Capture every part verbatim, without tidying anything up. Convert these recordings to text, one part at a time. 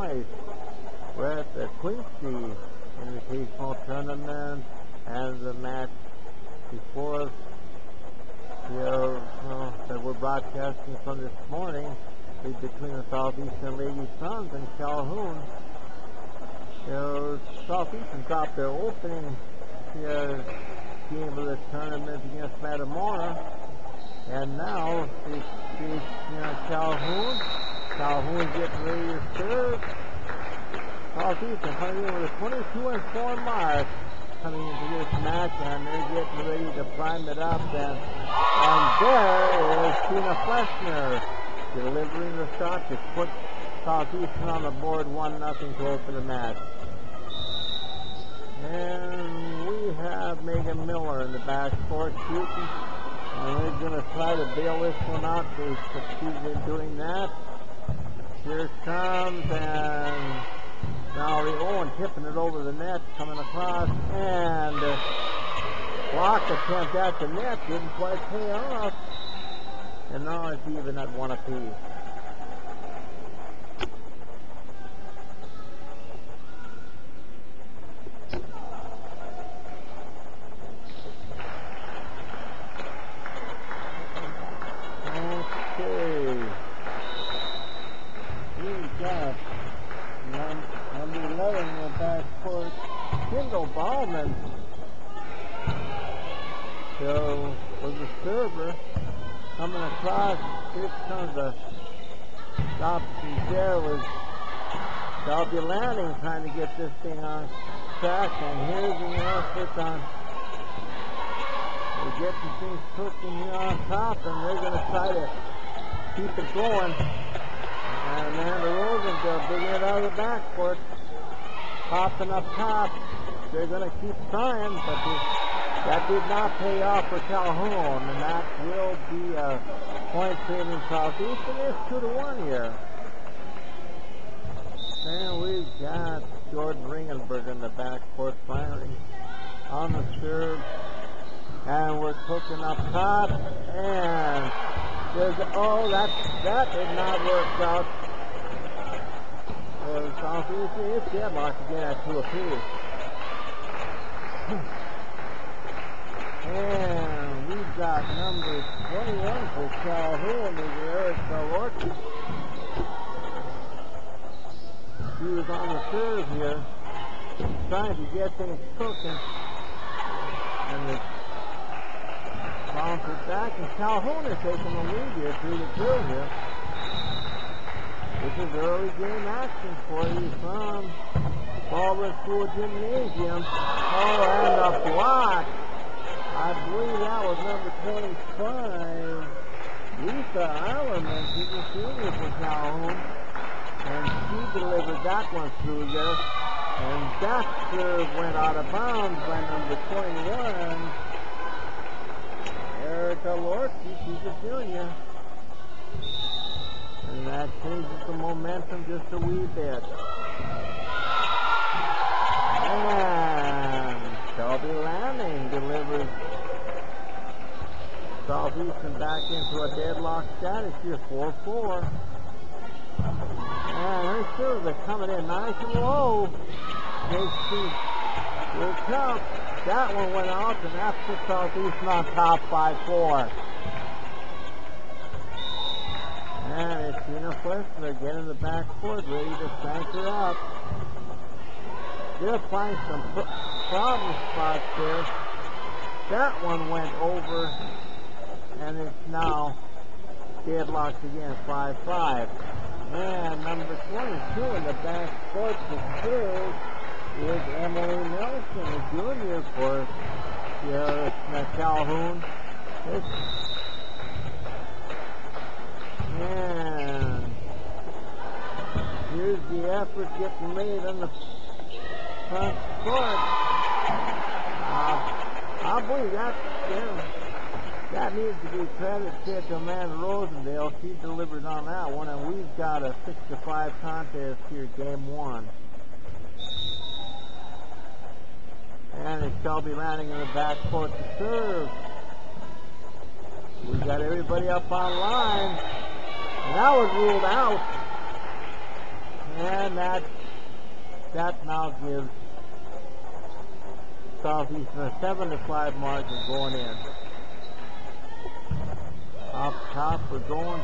twice. We're at the Quincy Invitational Tournament, and the match before us here uh, that we're broadcasting from this morning is between the Southeastern Lady Suns and Calhoun. So Southeastern dropped their opening here game of the tournament against Matamora, and now it's, it's you know, Calhoun. Calhoun getting ready to serve. Southeastern coming in with a twenty-two and four mark coming into this match, and they're getting ready to prime it up. And, and there is Tina Fleshner delivering the shot to put Southeastern on the board one nothing to open the match. And we have Megan Miller in the backcourt shooting, and we're going to try to bail this one out. They succeeded in doing that. Here it comes, and now the Owen tipping it over the net, coming across, and uh, block attempt at the net didn't quite pay off, and now it's even at one apiece. Okay, we got number eleven in the backcourt, Kendall Ballman. So, for the server, coming across, here comes a stop there with Shelby Lanning trying to get this thing on track, and here's the effort on. They're getting things cooking here on top, and they're going to try to keep it going. And Amanda Rosendale bringing it out of the backcourt, popping up top. They're going to keep trying, but this, that did not pay off for Calhoun, and that will be a point saving Southeastern. It's two to one here. And we've got Jordan Ringenberg in the backcourt firing on the serve, and we're cooking up top, and there's oh that that did not work out. For Southeastern, it's deadlocked again at two apiece. And we've got number twenty-one for Calhoun, is Erica Lorton. She was on the serve here, trying to get things cooking. And it's bounces back, and Calhoun is taking the lead here, three to two here. This is early game action for you from Baldwin School Gymnasium. Oh, and a block. I believe that was number twenty-five, Lisa Eilerman. She's a senior for Calhoun, and she delivered that one through there. And that serve went out of bounds by number twenty-one, Erica Lorton. She's a junior. And that changes the momentum just a wee bit. And Shelby Lanning delivers Southeastern back into a deadlock status here, four four. And her serve is coming in nice and low. Makes things will count. That one went out, and that puts Southeastern on top five four. And it's Tina Fleshner again in the backcourt, ready to crank her up. They'll find some pro problem spots there. That one went over, and it's now deadlocked again, five five. And number twenty-two in the backcourt to serve is Emily Nelson, a junior for uh, Calhoun. It's And here's the effort getting made on the front court. Uh, I believe that, yeah, that needs to be credited to Amanda Rosendale. She delivered on that one, and we've got a six to five contest here, game one. And it's Shelby Lanning in the backcourt to serve. We've got everybody up on line. And that was ruled out. And that, that now gives Southeastern a seven to five margin going in. Off top, we're going.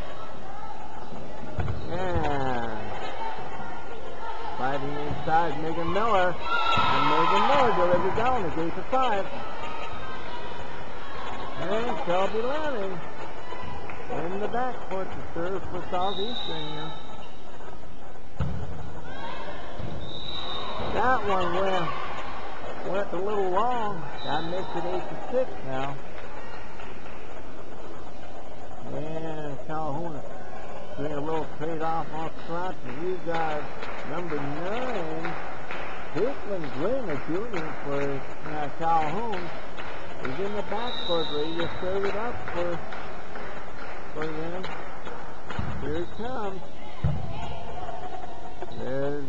And fighting inside, Megan Miller. And Megan Miller delivers down the gate to five. And Shelby Lanning in the backcourt to serve for Southeastern here. That one went, went a little long. That makes it eight to six now. And Calhoun doing a little trade-off off front. And we've got number nine, Caitlin Green, junior for uh, Calhoun, is in the backcourt ready to serve it up for, for them. Here it comes. There's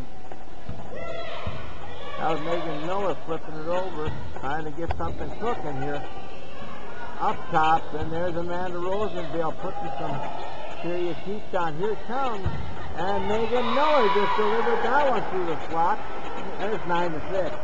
That was Megan Miller flipping it over, trying to get something cooking here. Up top, and there's Amanda Rosendale putting some serious heat down. Here it comes, and Megan Miller just delivered that one through the slot. And it's nine to six.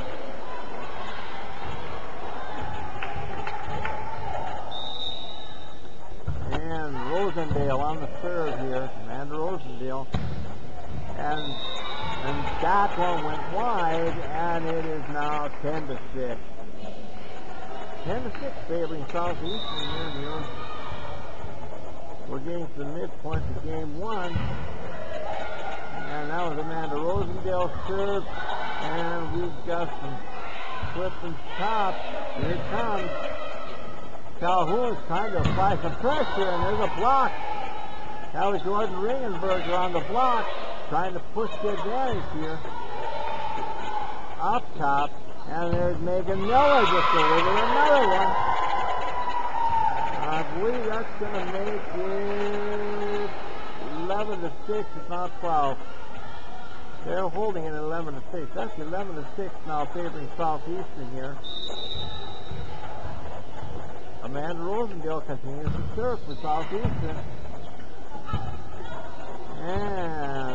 And Rosendale on the serve here, Amanda Rosendale, and and that one went wide, and it is now ten to six. ten to six favoring Southeastern here, here. We're getting to the midpoint of game one. And that was Amanda Rosendale serve. And we've got some Clifton's top. Here it comes. Calhoun's trying to apply some pressure, and there's a block. That was Jordan Ringenberger on the block, trying to push the advantage here. Up top. And there's Megan Miller just delivered another one. I believe that's going to make it eleven to six, if not twelve. They're holding it at eleven to six. That's eleven to six now favoring Southeastern here. Amanda Rosendale continues to serve for Southeastern. And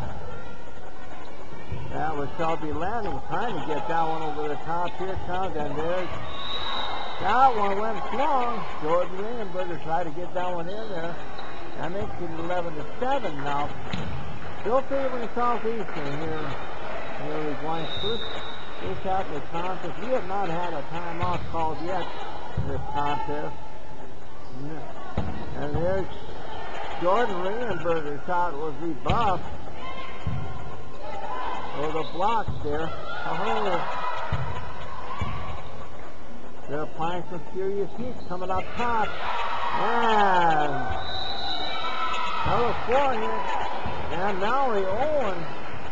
that was Shelby Lanning trying to get that one over the top. Here it comes, and there's that one went long. Jordan Ringenberger tried to get that one in there. That makes it eleven to seven now. Still favoring Southeastern here. Here we're going first, first half of the contest. We have not had a timeout called yet in this contest. And there's Jordan Ringenberger's shot was rebuffed. Or the blocks there. Oh, they're applying some serious heat coming up top. And another four here. And now the Owen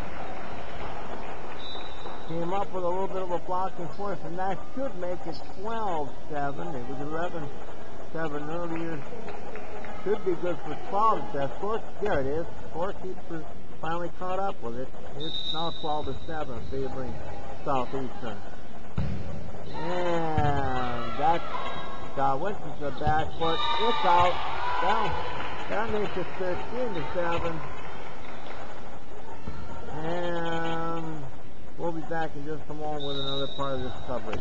came up with a little bit of a blocking force, and that should make it twelve seven. It was eleven seven earlier. Should be good for twelve. That score, there it is. Scorekeeper finally caught up with it. It's now twelve to seven favoring Southeastern. And that shot went to the backcourt. It's out. That, that makes it thirteen to seven. And we'll be back in just a moment with another part of this coverage.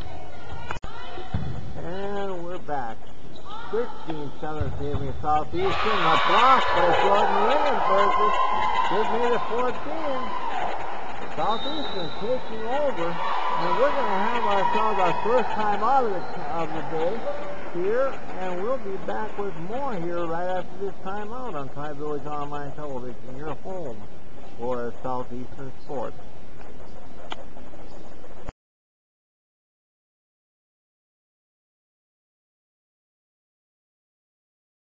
And we're back. thirteen seven favoring Southeastern. A block by Jordan Ringenberger. Just made it fourteen. Southeastern taking over. And we're going to have ourselves our first time out of the, of the day here. And we'll be back with more here right after this timeout on Tri Village Online Television, your home for Southeastern Sports.